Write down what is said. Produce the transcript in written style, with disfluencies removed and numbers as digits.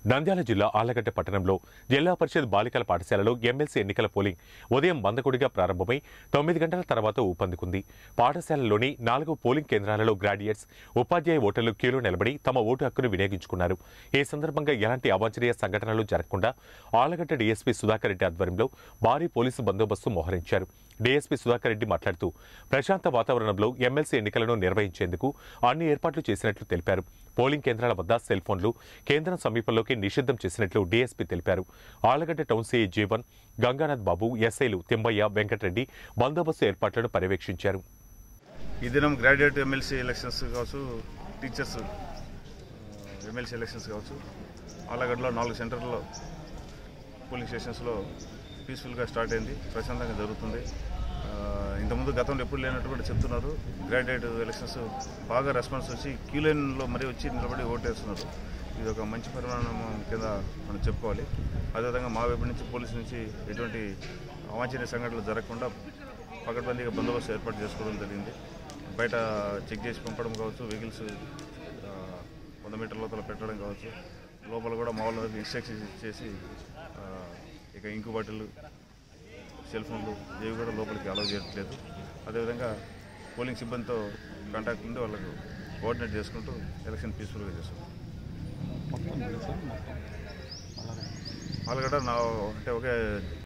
నంద్యాల జిల్లా ఆళ్లగడ్డ పట్టణంలో జిల్లా పరిషత్ బాలికల పాఠశాలలో ఎమ్మెల్సీ ఎన్నికల పోలింగ్ ఉదయం మందకొడిగా ప్రారంభమై 9 గంటల తర్వాత ఊపందుకుంది. పాఠశాలలోని 4 పోలింగ్ కేంద్రాలలో గ్రాడ్యుయేట్స్, ఉపాధ్యాయ ఓటర్లు క్యూలో నిలబడి తమ ఓటు హక్కును వినియోగించుకున్నారు. ఈ సందర్భంగా ఎలాంటి అవాంఛనీయ సంఘటనలు జరగకుండా ఆళ్లగడ్డ డీఎస్పీ సుధాకర్ రెడ్డి ఆధ్వర్యంలో భారీ పోలీసు బందోబస్తు మోహరించారు. డీఎస్పీ సుధాకర్ రెడ్డి మాట్లాడుతూ ప్రశాంత వాతావరణంలో ఎమ్మెల్సీ ఎన్నికలను నిర్వహించేందుకు అన్ని ఏర్పాట్లు చేసినట్లు తెలిపారు. పోలింగ్ కేంద్రాల వద్ద సెల్ ఫోన్లు కేంద్రం సమీపంలోకి నిషిద్ధం చేసినట్లు డీఎస్పీ తెలిపారు. ఆళ్లగడ్డ టౌన్ సీఐ జీవన్, గంగానాథ్ బాబు, ఎస్ఐలు తిమ్మయ్య, వెంకటరెడ్డి బందోబస్తు ఏర్పాట్లను పర్యవేక్షించారు. ఈ దినం గ్రాడ్యుయేట్ ఎమ్మెల్సీ ఎలక్షన్స్ కావచ్చు, టీచర్స్ ఎమ్మెల్సీ ఎలక్షన్స్ కావచ్చు, ఆళ్లగడ్డలో 4 సెంటర్లలో పోలింగ్ స్టేషన్స్లో పీస్ఫుల్గా స్టార్ట్ అయింది, ప్రశాంతంగా జరుగుతుంది. ఇంతకుముందు గతంలో ఎప్పుడు లేనట్టు కూడా చెప్తున్నారు. గ్రాడ్యుయేట్ ఎలక్షన్స్ బాగా రెస్పాన్స్ వచ్చి క్యూ లైన్లో మరీ వచ్చి నిలబడి ఓటేస్తున్నారు. ఇది ఒక మంచి పరిమాణం కింద మనం చెప్పుకోవాలి. అదేవిధంగా మా వైపు నుంచి పోలీసు నుంచి ఎటువంటి అవాంఛనీయ సంఘటనలు జరగకుండా పకడ్బందీగా బందోబస్తు ఏర్పాటు చేసుకోవడం జరిగింది. బయట చెక్ చేసి పంపడం కావచ్చు, వెహికల్స్ 100 మీటర్ల లోపల పెట్టడం కావచ్చు, లోపల కూడా మా వాళ్ళకి ఇన్స్ట్రక్షన్స్ ఇచ్చేసి ఇక ఇంకు బాటిల్, సెల్ ఫోన్లు ఏవి కూడా లోపలికి అలౌ చేయట్లేదు. అదేవిధంగా పోలింగ్ సిబ్బందితో కాంటాక్ట్ ఉండి వాళ్ళకు కోఆర్డినేట్ చేసుకుంటూ ఎలక్షన్ పీస్ఫుల్గా చేస్తున్నాం. ఆళ్లగడ్డ అంటే ఒకే